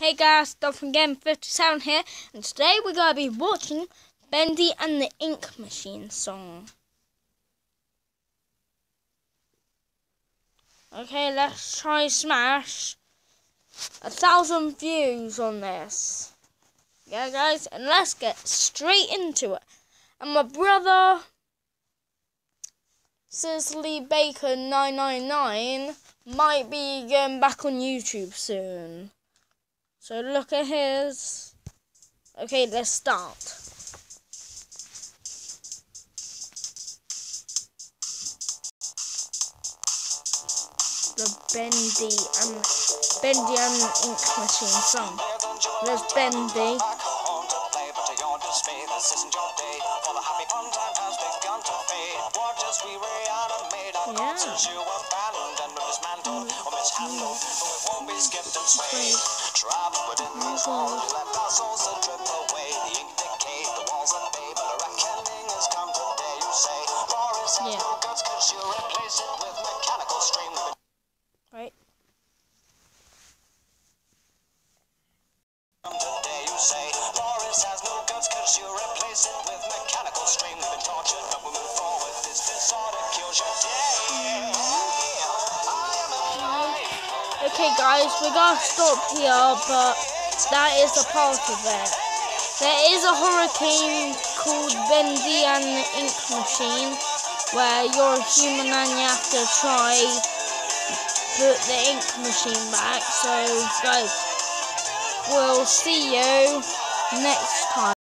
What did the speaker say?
Hey guys, Dolphin Game 57 here, and today we're going to be watching Bendy and the Ink Machine song. Okay, let's try smash 1,000 views on this. Yeah guys, and let's get straight into it. And my brother, Sizzly Bacon 999, might be going back on YouTube soon. So look at his. Okay, let's start. The Bendy and Ink Machine song. There's Bendy. Yeah. Right. Today you say Boris has no guts cause you replace it with mechanical stream. We've been tortured but we move forward. This disorder kills your day. Okay guys, we're gonna stop here, but that is a part of it. There is a hurricane called Bendy and the Ink Machine, where you're a human and you have to try put the ink machine back. So guys, we'll see you next time.